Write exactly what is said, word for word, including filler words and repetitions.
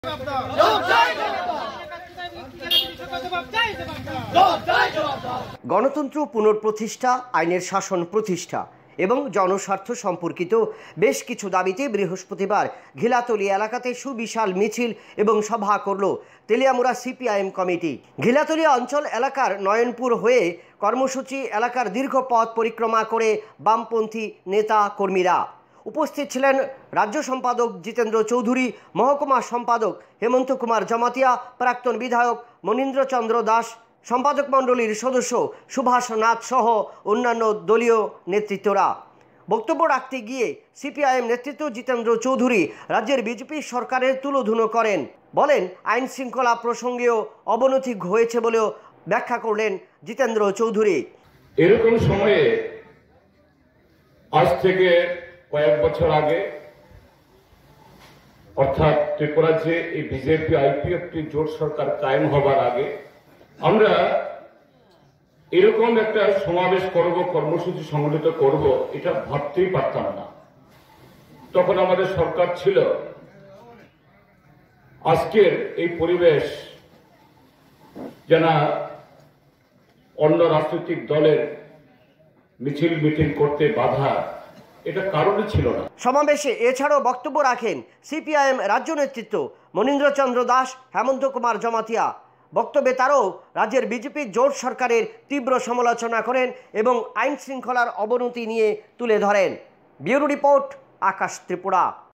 গণতন্ত্র পুনঃপ্রতিষ্ঠা, আইনের শাসন প্রতিষ্ঠা এবং জনস্বার্থ সম্পর্কিত বেশ কিছু দাবিতে বৃহস্পতিবার ঘিলাতলী এলাকাতে সুবিশাল মিছিল এবং সভা করল তেলিয়ামুড়া সিপিআইএম কমিটি। ঘিলাতলী অঞ্চল এলাকার নয়নপুর হয়ে কর্মসূচি এলাকার দীর্ঘ পথ পরিক্রমা করে বামপন্থী নেতা কর্মীরা উপস্থিত ছিলেন। রাজ্য সম্পাদক জিতেন্দ্র চৌধুরী, মহকুমা সম্পাদক হেমন্ত কুমার জমাতিয়া, প্রাক্তন বিধায়ক মনীন্দ্র চন্দ্র দাস, সম্পাদক মণ্ডলীর সদস্য সুভাষ নাথ সহ অন্যান্য দলীয় নেতৃত্বরা। বক্তব্য রাখতে গিয়ে সিপিআইএম নেতৃত্ব জিতেন্দ্র চৌধুরী রাজ্যের বিজেপি সরকারের তুলোধুনো করেন। বলেন, আইন শৃঙ্খলা প্রসঙ্গেও অবনতি হয়েছে বলেও ব্যাখ্যা করলেন জিতেন্দ্র চৌধুরী। এরকম সময়ে আজ থেকে কয়েক বছর আগে অর্থাৎ ত্রিপুরাজ্যে এই বিজেপি আইপিএফটি জোট সরকার কায়েম হবার আগে আমরা এরকম একটা সমাবেশ করব, কর্মসূচি সংগঠিত করব, এটা ভাবতেই পারতাম না। তখন আমাদের সরকার ছিল। আজকের এই পরিবেশ যেন অন্য রাজনৈতিক দলের মিছিল মিটিং করতে বাধা, এটা কারণই ছিল না। সমাবেশে এছাড়াও বক্তব্য রাখেন সিপিআইএম রাজ্য নেতৃত্ব মনীন্দ্র চন্দ্র দাস, হেমন্ত কুমার জমাতিয়া। বক্তব্যে তারাও রাজ্যের বিজেপি জোট সরকারের তীব্র সমালোচনা করেন এবং আইন শৃঙ্খলার অবনতি নিয়ে তুলে ধরেন। Bureau report, Akash Tripura.